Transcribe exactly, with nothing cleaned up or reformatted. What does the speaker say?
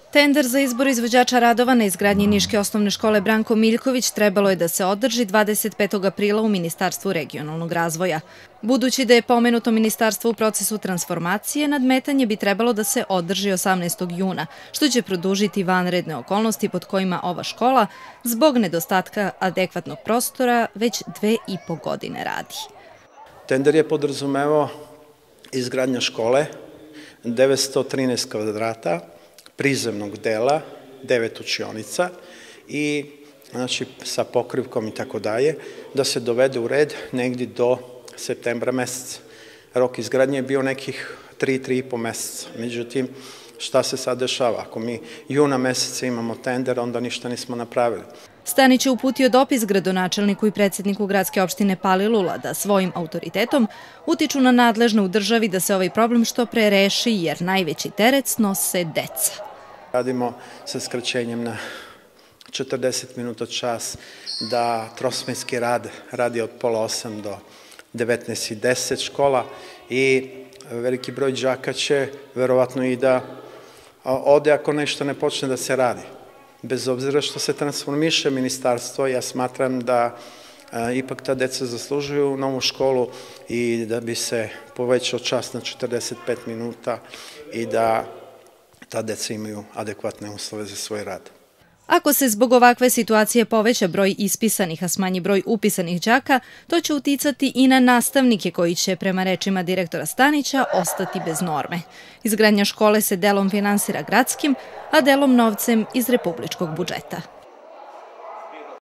Tender za izbor izvođača radova na izgradnji Niške osnovne škole Branko Miljković trebalo je da se održi dvadeset petog aprila u Ministarstvu regionalnog razvoja. Budući da je pomenuto ministarstvo u procesu transformacije, nadmetanje bi trebalo da se održi osamnaestog juna, što će produžiti vanredne okolnosti pod kojima ova škola, zbog nedostatka adekvatnog prostora, već dve i po godine radi. Tender je podrazumevao izgradnja škole, devetsto trinaest kvadrata, prizemnog dela, devet učionica i znači sa pokrivkom i tako dalje, da se dovede u red negdje do septembra meseca. Rok izgradnje je bio nekih tri, tri i po meseca. Međutim, šta se sad dešava? Ako mi juna meseca imamo tender, onda ništa nismo napravili. Stanić je uputio dopis gradonačelniku i predsjedniku gradske opštine Palilula da svojim autoritetom utiču na nadležne u državi da se ovaj problem što pre reši, jer najveći teret snose deca. Radimo sa skraćenjem na četrdeset minuta čas, da trosmenski rad radi od pola osam do devetnaest i deset škola i veliki broj đaka će verovatno i da ode ako nešto ne počne da se radi. Bez obzira što se transformiše ministarstvo, ja smatram da a, ipak ta deca zaslužuju novu školu i da bi se povećao čas na četrdeset pet minuta i da ta deca imaju adekvatne uslove za svoj rad. Ako se zbog ovakve situacije poveća broj ispisanih, a smanji broj upisanih đaka, to će uticati i na nastavnike koji će, prema rečima direktora Stanića, ostati bez norme. Izgradnja škole se delom finansira gradskim, a delom novcem iz republičkog budžeta.